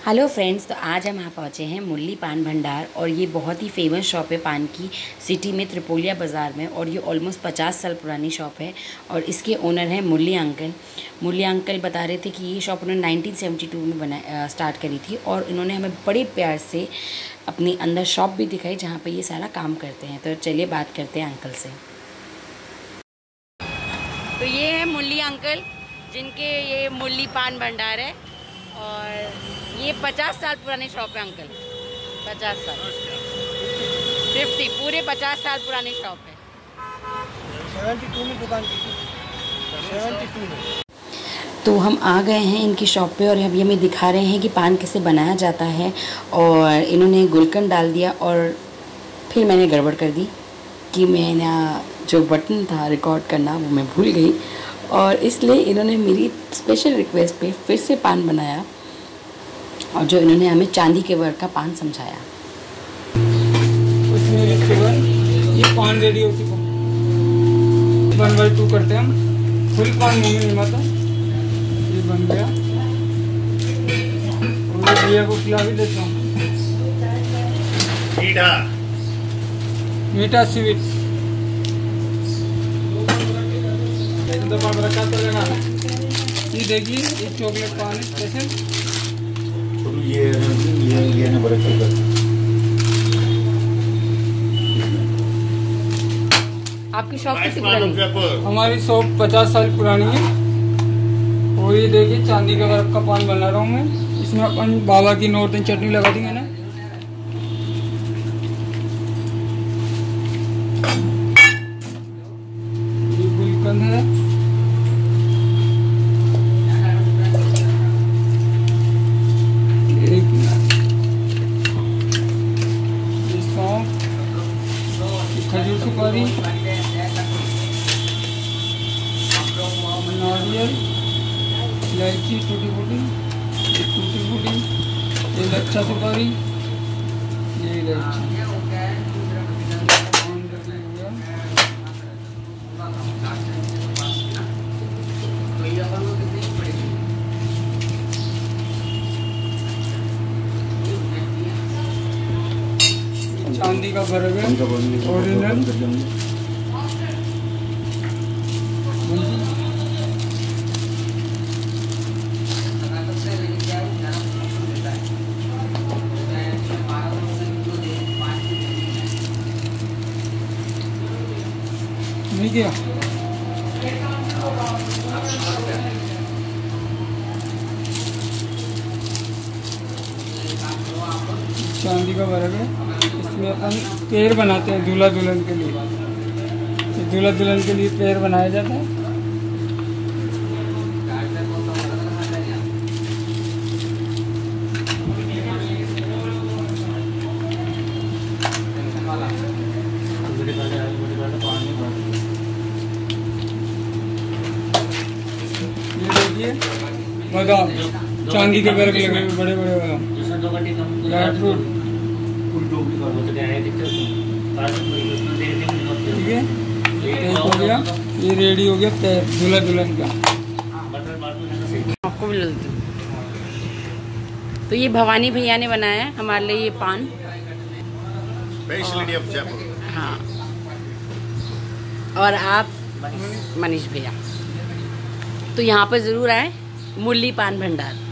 Hello friends, तो आज हम यहाँ पहुँचे हैं मुरली पान भंडार। और ये बहुत ही फेमस शॉप है पान की, सिटी में त्रिपोलिया बाज़ार में। और ये ऑलमोस्ट 50 साल पुरानी शॉप है और इसके ओनर हैं मुरली अंकल। मुरली अंकल बता रहे थे कि ये शॉप उन्होंने 1972 में स्टार्ट करी थी और इन्होंने हमें बड़े प्यार से अपनी अंदर शॉप भी दिखाई जहाँ पर ये सारा काम करते हैं। तो चलिए बात करते हैं अंकल से। तो ये है मुरली अंकल, जिनके ये मुरली पान भंडार है और ये 50 साल पुरानी शॉप है अंकल। 50 साल 50 पूरे 50 साल पुरानी शॉप है। 72 में दुकान की थी, 72 में। तो हम आ गए हैं इनकी शॉप पे और अभी हमें दिखा रहे हैं कि पान कैसे बनाया जाता है। और इन्होंने गुलकंद डाल दिया और फिर मैंने गड़बड़ कर दी कि मैंने जो बटन था रिकॉर्ड करना वो मैं भूल गई, और इसलिए इन्होंने मेरी स्पेशल रिक्वेस्ट पे फिर से पान बनाया और जो इन्होंने हमें चांदी के वर्क का पान समझाया। ये पान रेडी हो चुका, 1/2 करते हैं हम। फुल पान मुँह में नहीं आता, ये बन गया। और भैया को खिला भी देता हूँ। मीठा स्वीट रखा चलेगा। ये देखिए, ये चॉकलेट पान है स्पेशल। ये ना बरकत। आपकी शॉप कितनी पुरानी है? हमारी शॉप 50 साल पुरानी है। और ये देखिए, चांदी का वर्क का पान बना रहा हूँ मैं। इसमें अपन बाबा की नॉर्दर्न चटनी लगा देंगे ना। ये गुलकंद है, खजूर सुपारी, नारियल, इलायची टूटी फूटी, ये लच्छा सुपारी, ये इलायची। चांदी का बर्ग है ओरिजिनल। नहीं किया चांदी का बर्ग है। इसमें अपन पैर बनाते हैं दूल्हा दुल्हन के लिए। दूल्हा दुल्हन के लिए पैर बनाया जाता है। ये देखिए, बादाम चांदी के बर्ग लगे हुए, बड़े बड़े बादाम, ड्राई फ्रूट। ठीक है, एक हो गया। ये रेडी हो गया पैर दूल्हा दुल्हन का। आपको भी मिलती हूँ। तो ये भवानी भैया ने बनाया है हमारे लिए ये पान। हाँ, और आप मनीष भैया। तो यहाँ पर ज़रूर आए, मुरली पान भंडार।